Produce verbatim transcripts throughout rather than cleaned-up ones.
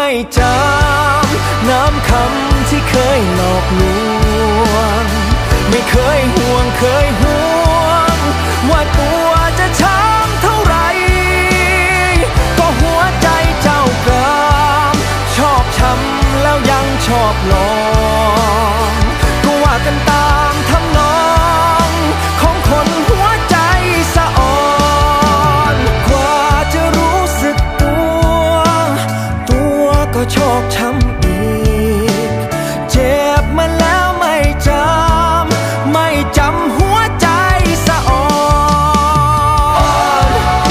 ไม่จำน้ำคำที่เคยหลอกลวงไม่เคยห่วงเคยห่วงว่าตัวจะช้ำเท่าไรก็หัวใจเจ้ากรามชอบช้ำแล้วยังชอบลองก็ว่ากันตามทำนองของคนหัวใจสะอ่อนกว่าจะรู้สึกตัวตัวก็ชอกช้ำอีกเจ็บมาแล้วไม่จำไม่จำหัวใจสะอ่อน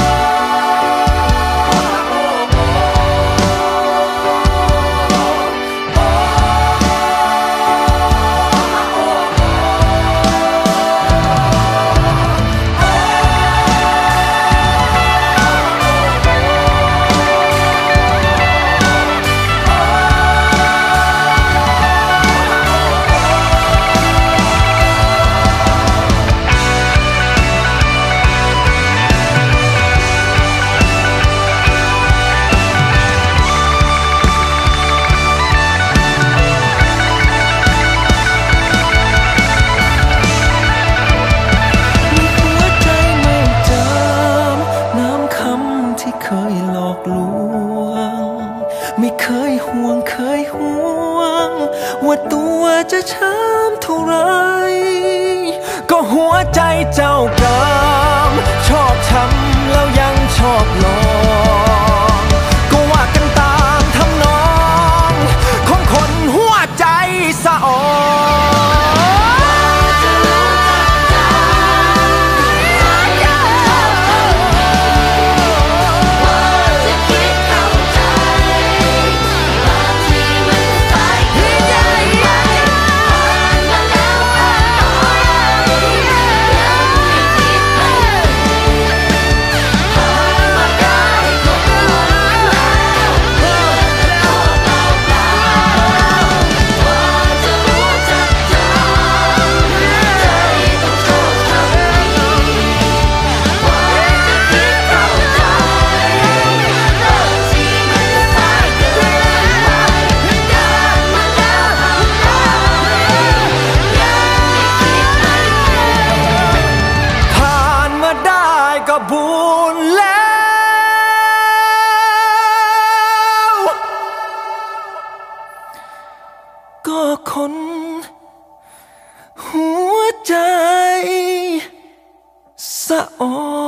ไม่เคยห่วงเคยห่วงว่าตัวจะช้ำเท่าไรก็หัวใจเจ้ากรามชอบช้ำแล้วยังชอบลองก็ว่ากันตามทำนองของคนหัวใจสะอ่อนก็บุญแล้วก็คนหัวใจสะอ่อน